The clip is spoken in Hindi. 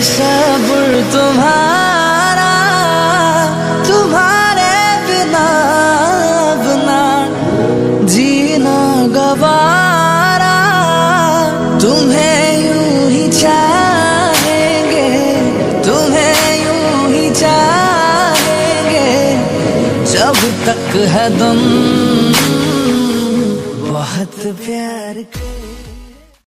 सब्र तुम्हारा, तुम्हारे बिना अपना जीना गवारा। तुम्हें यूं ही चाहेंगे, तुम्हें यूं ही चाहेंगे जब तक है दम। बहुत प्यार